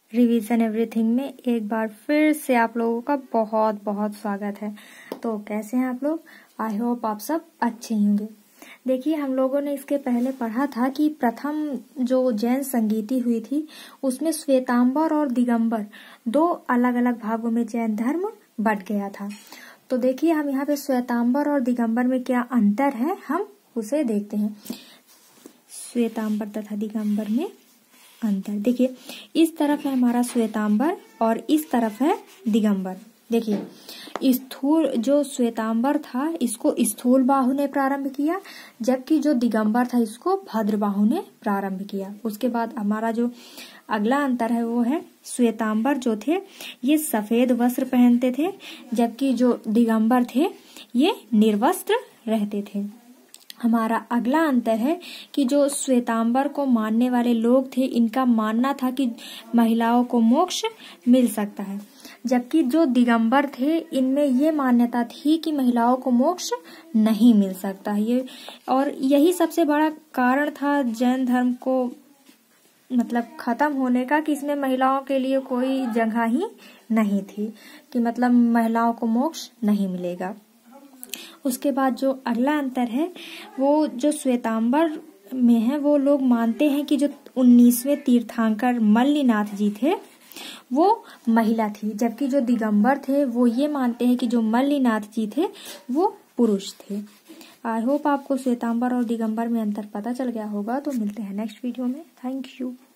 Revision everything में एक बार फिर से आप लोगों का बहुत बहुत स्वागत है। तो कैसे हैं आप लोग? आई होप आप सब अच्छे ही होंगे। देखिए, हम लोगों ने इसके पहले पढ़ा था कि प्रथम जो जैन संगीति हुई थी उसमें श्वेतांबर और दिगंबर दो अलग अलग भागों में जैन धर्म बंट गया था। तो देखिए, हम यहाँ पे श्वेतांबर और दिगंबर में क्या अंतर है हम उसे देखते हैं। श्वेतांबर तथा दिगंबर में अंतर देखिए, इस तरफ है हमारा श्वेतांबर और इस तरफ है दिगंबर। देखिए, स्थूल जो श्वेतांबर था इसको स्थूल बाहु ने प्रारंभ किया, जबकि जो दिगंबर था इसको भद्र बाहु ने प्रारंभ किया। उसके बाद हमारा जो अगला अंतर है वो है श्वेतांबर जो थे ये सफेद वस्त्र पहनते थे, जबकि जो दिगंबर थे ये निर्वस्त्र रहते थे। हमारा अगला अंतर है कि जो श्वेतांबर को मानने वाले लोग थे इनका मानना था कि महिलाओं को मोक्ष मिल सकता है, जबकि जो दिगंबर थे इनमें ये मान्यता थी कि महिलाओं को मोक्ष नहीं मिल सकता है। और यही सबसे बड़ा कारण था जैन धर्म को मतलब खत्म होने का, कि इसमें महिलाओं के लिए कोई जगह ही नहीं थी, कि मतलब महिलाओं को मोक्ष नहीं मिलेगा। उसके बाद जो अगला अंतर है वो जो श्वेतांबर में है, वो लोग मानते हैं कि जो 19वें तीर्थंकर मल्लिनाथ जी थे वो महिला थी, जबकि जो दिगंबर थे वो ये मानते हैं कि जो मल्लिनाथ जी थे वो पुरुष थे। आई होप आपको श्वेतांबर और दिगंबर में अंतर पता चल गया होगा। तो मिलते हैं नेक्स्ट वीडियो में। Thank you.